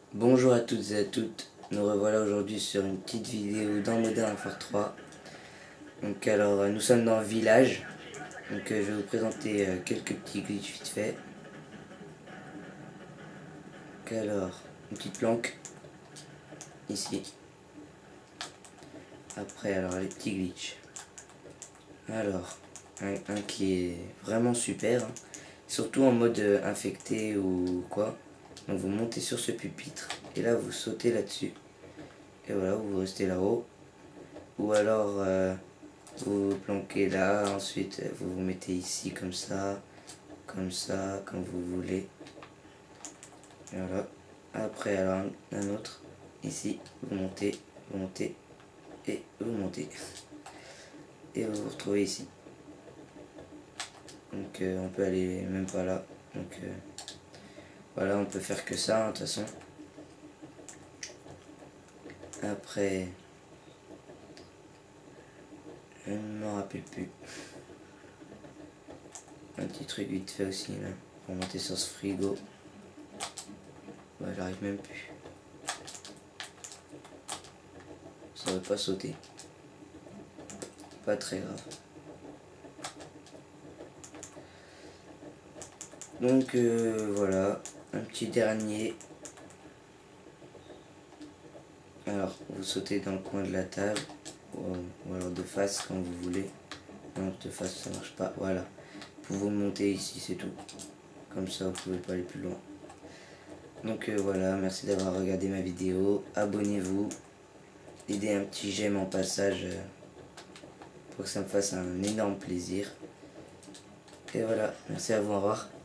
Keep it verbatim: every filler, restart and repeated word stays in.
Bonjour à toutes et à toutes, nous revoilà aujourd'hui sur une petite vidéo dans Modern Warfare trois. Donc alors nous sommes dans le village, donc euh, je vais vous présenter euh, quelques petits glitches vite fait. Donc alors, une petite planque, ici. Après alors les petits glitches. Alors, un, un qui est vraiment super, hein. Surtout en mode euh, infecté ou quoi. Donc vous montez sur ce pupitre et là vous sautez là-dessus. Et voilà, vous restez là-haut. Ou alors euh, vous vous planquez là, ensuite vous vous mettez ici comme ça, comme ça, comme vous voulez. Et voilà. Après alors un autre, ici, vous montez, vous montez et vous montez. Et vous vous retrouvez ici. Donc euh, on peut aller même pas là. Donc euh, voilà, on peut faire que ça, hein, de toute façon. Après, je ne me rappelle plus. Un petit truc vite fait aussi là, pour monter sur ce frigo. Ouais, j'arrive même plus. Ça va pas sauter. Pas très grave. Donc euh, voilà, un petit dernier. Alors, vous sautez dans le coin de la table, ou, ou alors de face quand vous voulez. Non, de face ça marche pas, voilà. Vous vous montez ici, c'est tout. Comme ça, vous pouvez pas aller plus loin. Donc euh, voilà, merci d'avoir regardé ma vidéo. Abonnez-vous. Aidez un petit j'aime en passage euh, pour que ça me fasse un énorme plaisir. Et voilà, merci à vous, au revoir.